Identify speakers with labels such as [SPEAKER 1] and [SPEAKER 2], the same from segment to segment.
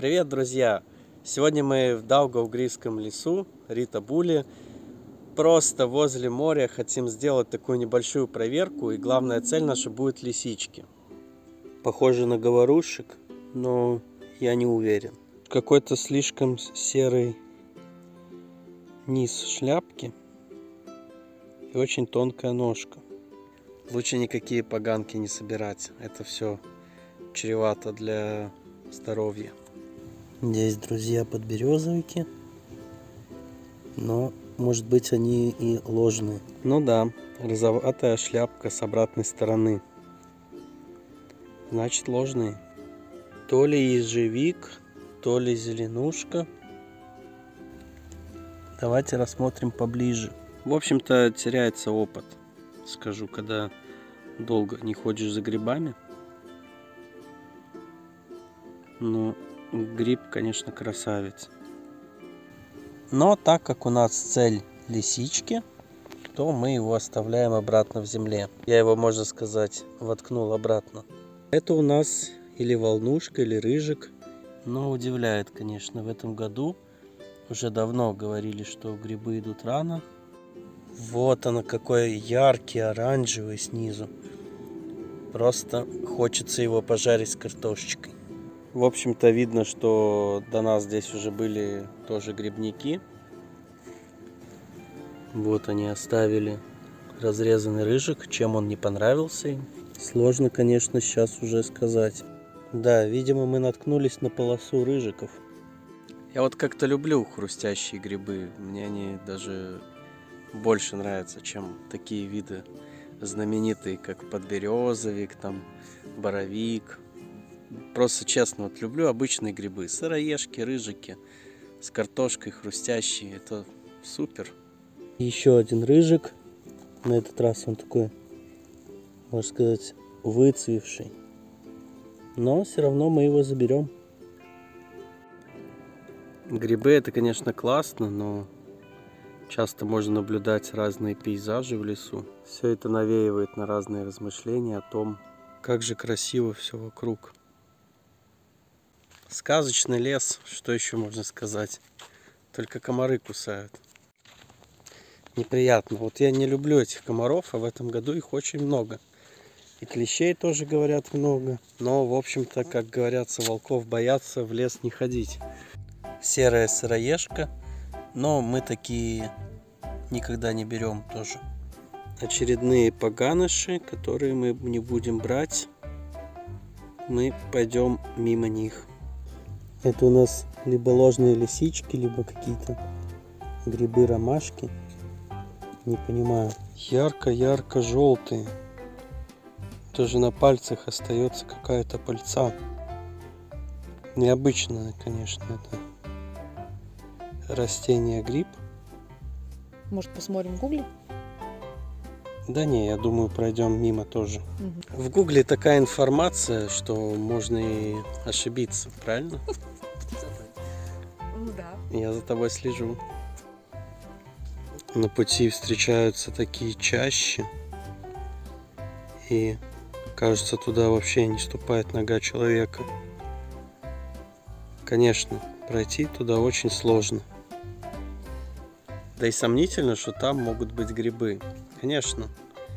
[SPEAKER 1] Привет, друзья! Сегодня мы в Даугавгрийском лесу, Рита-Були, просто возле моря. Хотим сделать такую небольшую проверку, и главная цель наша будет лисички. Похоже на говорушек, но я не уверен. Какой-то слишком серый низ шляпки и очень тонкая ножка. Лучше никакие поганки не собирать, это все чревато для здоровья. Здесь, друзья, подберезовики, но может быть они и ложные. Ну да, розоватая шляпка с обратной стороны, значит ложные. То ли ежевик, то ли зеленушка. Давайте рассмотрим поближе. В общем-то, теряется опыт, скажу, когда долго не ходишь за грибами. Ну, гриб, конечно, красавец. Но так как у нас цель лисички, то мы его оставляем обратно в земле. Я его, можно сказать, воткнул обратно. Это у нас или волнушка, или рыжик. Но удивляет, конечно, в этом году. Уже давно говорили, что грибы идут рано. Вот оно, какой яркий, оранжевый снизу. Просто хочется его пожарить с картошечкой. В общем-то, видно, что до нас здесь уже были тоже грибники. Вот они оставили разрезанный рыжик. Чем он не понравился им? Сложно, конечно, сейчас уже сказать. Да, видимо, мы наткнулись на полосу рыжиков. Я вот как-то люблю хрустящие грибы. Мне они даже больше нравятся, чем такие виды знаменитые, как подберезовик, там, боровик. Просто честно, вот люблю обычные грибы. Сыроежки, рыжики с картошкой, хрустящие. Это супер. Еще один рыжик. На этот раз он такой, можно сказать, выцвевший. Но все равно мы его заберем. Грибы это, конечно, классно, но часто можно наблюдать разные пейзажи в лесу. Все это навеивает на разные размышления о том, как же красиво все вокруг. Сказочный лес, что еще можно сказать? Только комары кусают. Неприятно. Вот я не люблю этих комаров, а в этом году их очень много. И клещей тоже, говорят, много. Но, в общем-то, как говорятся, волков боятся в лес не ходить. Серая сыроежка, но мы такие никогда не берем тоже. Очередные поганыши, которые мы не будем брать. Мы пойдем мимо них. Это у нас либо ложные лисички, либо какие-то грибы-ромашки. Не понимаю. Ярко-ярко желтые. Даже на пальцах остается какая-то пыльца. Необычное, конечно, это растение гриб.
[SPEAKER 2] Может, посмотрим в гугле?
[SPEAKER 1] Да не, я думаю, пройдем мимо тоже. Угу. В гугле такая информация, что можно и ошибиться, правильно?
[SPEAKER 2] Ну да.
[SPEAKER 1] Я за тобой слежу. На пути встречаются такие чащи. И кажется, туда вообще не ступает нога человека. Конечно, пройти туда очень сложно. Да и сомнительно, что там могут быть грибы. Конечно,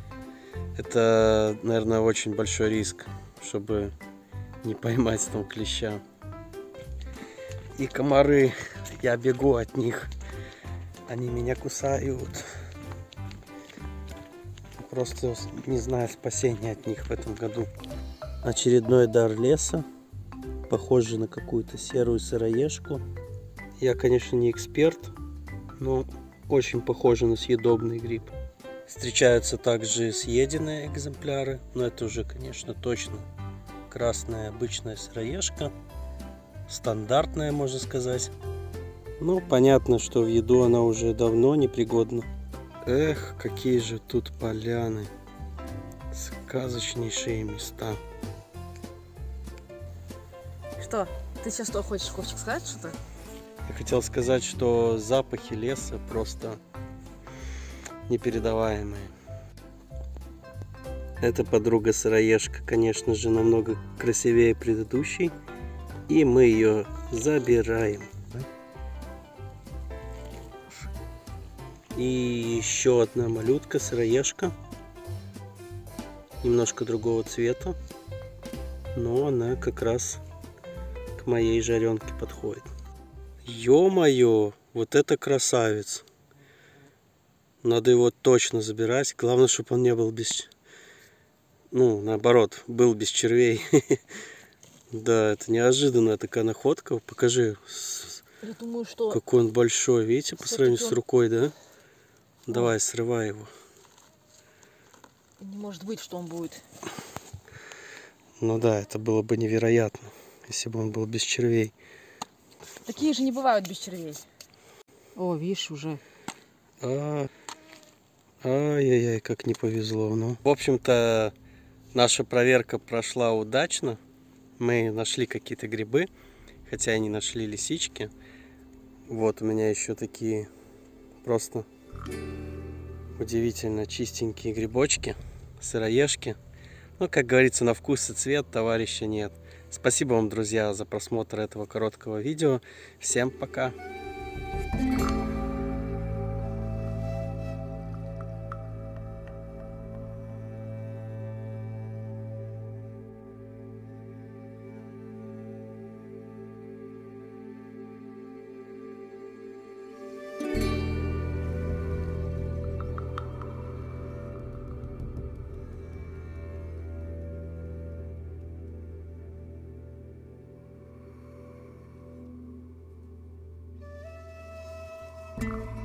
[SPEAKER 1] это, наверное, очень большой риск, чтобы не поймать там клеща. И комары, я бегу от них, они меня кусают. Просто не знаю спасения от них в этом году. Очередной дар леса, похожий на какую-то серую сыроежку. Я, конечно, не эксперт, но очень похоже на съедобный гриб. Встречаются также съеденные экземпляры, но это уже, конечно, точно красная обычная сыроежка. Стандартная, можно сказать. Ну, понятно, что в еду она уже давно непригодна. Эх, какие же тут поляны. Сказочнейшие места.
[SPEAKER 2] Что? Ты сейчас что хочешь, Ковчик, сказать что-то?
[SPEAKER 1] Я хотел сказать, что запахи леса просто непередаваемые. Эта подруга сыроежка, конечно же, намного красивее предыдущей. И мы ее Забираем. И еще одна малютка, сыроежка. Немножко другого цвета. Но она как раз к моей жаренке подходит. Ё-моё, вот это красавец. Надо его точно забирать. Главное, чтобы он не был без... Ну, наоборот, был без червей. Да, это неожиданная такая находка. Покажи,
[SPEAKER 2] Я думаю, что...
[SPEAKER 1] какой он большой. Видите, по сравнению с рукой, да? Давай, срывай его.
[SPEAKER 2] Не может быть, что он будет.
[SPEAKER 1] Ну да, это было бы невероятно, если бы он был без червей.
[SPEAKER 2] Такие же не бывают без червей. О, видишь, уже.
[SPEAKER 1] Ай-яй-яй, как не повезло. Ну. В общем-то, наша проверка прошла удачно. Мы нашли какие-то грибы, хотя и не нашли лисички. Вот у меня еще такие просто удивительно чистенькие грибочки, сыроежки. Ну, как говорится, на вкус и цвет товарища нет. Спасибо вам, друзья, за просмотр этого короткого видео. Всем пока!
[SPEAKER 3] Thank you.